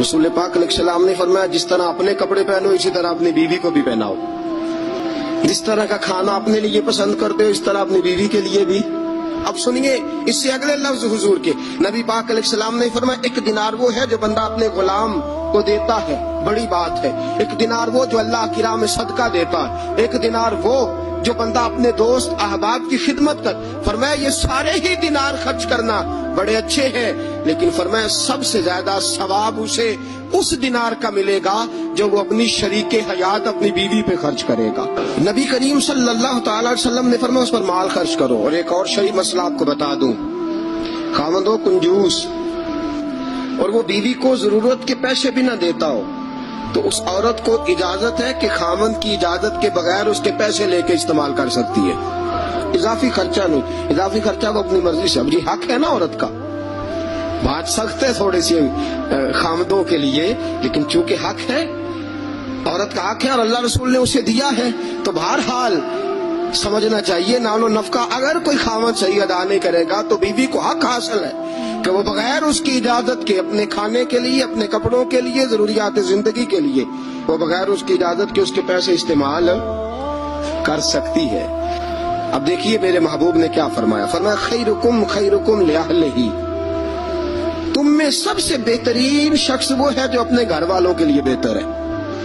रसूल पाक अलैहिस्सलाम ने फरमाया जिस तरह अपने कपड़े पहनो इसी तरह अपनी बीवी को भी पहनाओ। जिस तरह का खाना अपने लिए पसंद करते हो इस तरह अपनी बीवी के लिए भी। अब सुनिए इससे अगले लफ्ज हुजूर के, नबी पाक अलैहिस्सलाम ने फरमाया एक दिनार वो है जो बंदा अपने गुलाम को देता है, बड़ी बात है। एक दिनार वो जो अल्लाह की राह में सदका देता है। एक दिनार वो जो बंदा अपने दोस्त अहबाब की खिदमत कर। फरमाया ये सारे ही दिनार खर्च करना बड़े अच्छे हैं, लेकिन फरमाया सबसे ज्यादा सवाब उसे उस दिनार का मिलेगा जो वो अपनी शरीके हयात अपनी बीवी पे खर्च करेगा। नबी करीम सल्लल्लाहु तआला अलैहि वसल्लम ने फरमाया उस पर माल खर्च करो। और एक और शरी मसला आपको बता दूं, खामदो कंजूस और वो बीवी को जरूरत के पैसे भी ना देता हो तो उस औरत को इजाजत है कि खामन की इजाजत के बगैर उसके पैसे लेके इस्तेमाल कर सकती है। इजाफी खर्चा नहीं, इजाफी खर्चा वो अपनी मर्जी से। अब जी हक है ना औरत का, बात सख्त है थोड़ी सी खामदों के लिए, लेकिन चूंकि हक है, औरत का हक है और अल्लाह रसूल ने उसे दिया है, तो बहरहाल समझना चाहिए नालो नफका अगर कोई खामद सही अदा नहीं करेगा तो बीवी को हक हासिल है कि वो बगैर उसकी इजाजत के अपने खाने के लिए, अपने कपड़ों के लिए, जरूरियात जिंदगी के लिए वो बगैर उसकी इजाजत के उसके पैसे इस्तेमाल कर सकती है। अब देखिए मेरे महबूब ने क्या फरमाया, फरमाया खैरुकुम लिअहलिही, तुम में सबसे बेहतरीन शख्स वो है जो अपने घर वालों के लिए बेहतर है,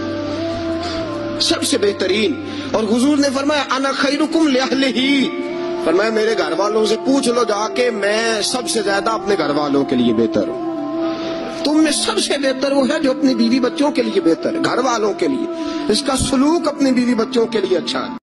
सबसे बेहतरीन। और हुजूर ने फरमाया अना खैरुकुम लिअहलिही, फरमाया मेरे घर वालों से पूछ लो जाके, मैं सबसे ज्यादा अपने घर वालों के लिए बेहतर हूँ। तुम में सबसे बेहतर वो है जो अपनी बीवी बच्चों के लिए बेहतर है, घर वालों के लिए, इसका सलूक अपनी बीवी बच्चों के लिए अच्छा है।